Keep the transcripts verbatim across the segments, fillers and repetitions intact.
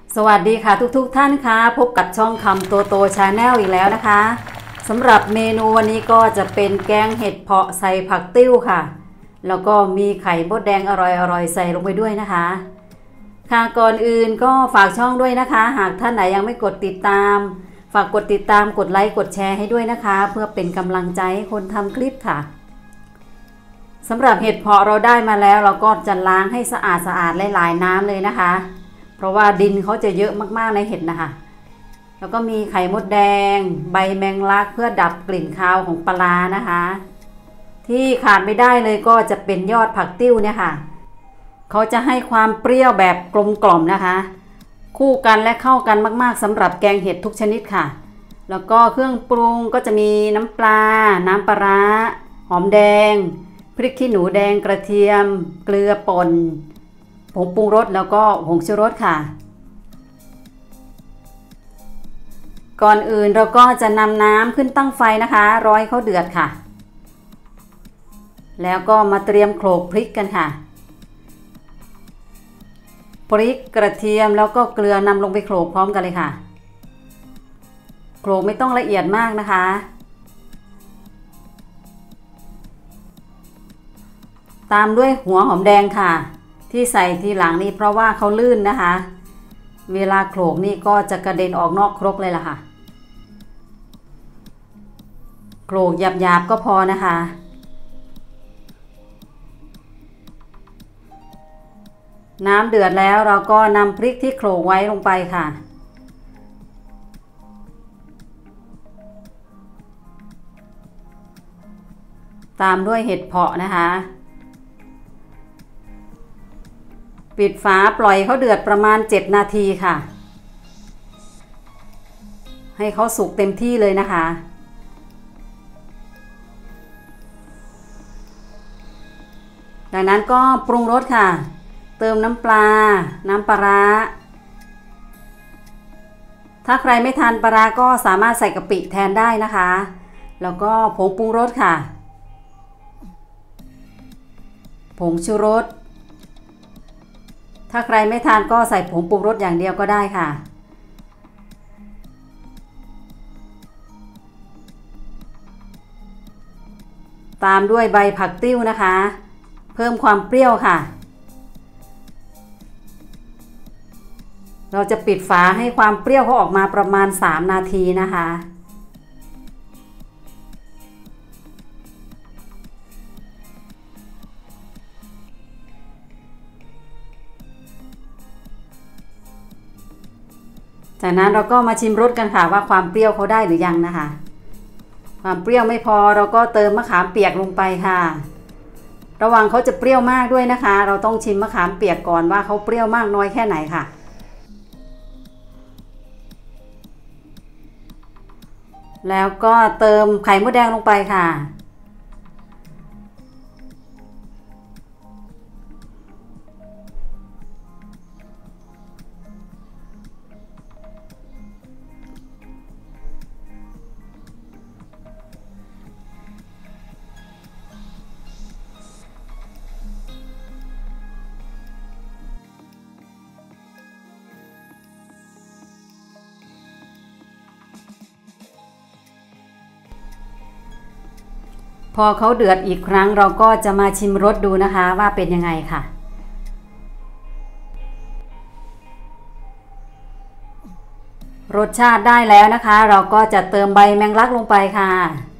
สวัสดีค่ะทุกๆ ท่านค่ะพบกับช่องคำโตโตชาแนลอีกแล้วนะคะสำหรับเมนูวันนี้ก็จะเป็นแกงเห็ดเผาะใส่ผักติ้วค่ะแล้วก็มีไข่มดแดงอร่อยๆใส่ลงไปด้วยนะคะค่ะก่อนอื่นก็ฝากช่องด้วยนะคะหากท่านไหนยังไม่กดติดตามฝากกดติดตามกดไลค์กดแชร์ให้ด้วยนะคะเพื่อเป็นกำลังใจให้คนทำคลิปค่ะสำหรับเห็ดเผาะเราได้มาแล้วเราก็จะล้างให้สะอาดสะอาดหลายๆน้ำเลยนะคะเพราะว่าดินเขาจะเยอะมากๆในเห็ดนะคะแล้วก็มีไข่มดแดงใบแมงลักเพื่อดับกลิ่นคาวของปลานะคะที่ขาดไม่ได้เลยก็จะเป็นยอดผักติ้วเนี่ยค่ะเขาจะให้ความเปรี้ยวแบบกลมกล่อมนะคะคู่กันและเข้ากันมากๆสำหรับแกงเห็ดทุกชนิดค่ะแล้วก็เครื่องปรุงก็จะมีน้ำปลาน้ำปลาร้าหอมแดงพริกขี้หนูแดงกระเทียมเกลือป่นผงปรุงรสแล้วก็ผงชูรสค่ะก่อนอื่นเราก็จะนำน้ำขึ้นตั้งไฟนะคะร้อยเขาเดือดค่ะแล้วก็มาเตรียมโขลกพริกกันค่ะพริกกระเทียมแล้วก็เกลือนำลงไปโขลกพร้อมกันเลยค่ะโขลกไม่ต้องละเอียดมากนะคะตามด้วยหัวหอมแดงค่ะที่ใส่ทีหลังนี่เพราะว่าเขาลื่นนะคะเวลาโขลกนี่ก็จะกระเด็นออกนอกครกเลยล่ะค่ะโขลกหยาบๆก็พอนะคะน้ำเดือดแล้วเราก็นำพริกที่โขลกไว้ลงไปค่ะตามด้วยเห็ดเผาะนะคะปิดฝาปล่อยเขาเดือดประมาณเจ็ดนาทีค่ะให้เขาสุกเต็มที่เลยนะคะจากนั้นก็ปรุงรสค่ะเติมน้ำปลาน้ำปลาร้าถ้าใครไม่ทานปลาร้าก็สามารถใส่กะปิแทนได้นะคะแล้วก็ผงปรุงรสค่ะผงชูรสถ้าใครไม่ทานก็ใส่ผงปรุงรสอย่างเดียวก็ได้ค่ะตามด้วยใบผักติ้วนะคะเพิ่มความเปรี้ยวค่ะเราจะปิดฝาให้ความเปรี้ยวเขาออกมาประมาณสามนาทีนะคะจากนั้นเราก็มาชิมรสกันค่ะว่าความเปรี้ยวเขาได้หรือยังนะคะความเปรี้ยวไม่พอเราก็เติมมะขามเปียกลงไปค่ะระวังเขาจะเปรี้ยวมากด้วยนะคะเราต้องชิมมะขามเปียกก่อนว่าเขาเปรี้ยวมากน้อยแค่ไหนค่ะแล้วก็เติมไข่มดแดงลงไปค่ะพอเขาเดือดอีกครั้งเราก็จะมาชิมรสดูนะคะว่าเป็นยังไงค่ะรสชาติได้แล้วนะคะเราก็จะเติมใบแมงลักลงไปค่ะ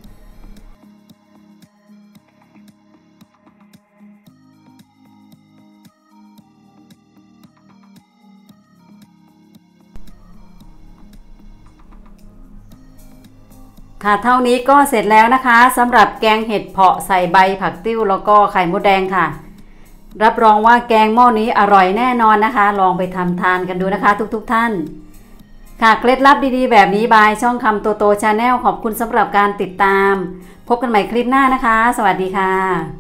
ค่ะเท่านี้ก็เสร็จแล้วนะคะสำหรับแกงเห็ดเผาะใส่ใบผักติ้วแล้วก็ไข่มดแดงค่ะรับรองว่าแกงหม้อนี้อร่อยแน่นอนนะคะลองไปทำทานกันดูนะคะทุกๆท่านค่ะเคล็ดลับดีๆแบบนี้บายช่องคำโตโตชาแนลขอบคุณสำหรับการติดตามพบกันใหม่คลิปหน้านะคะสวัสดีค่ะ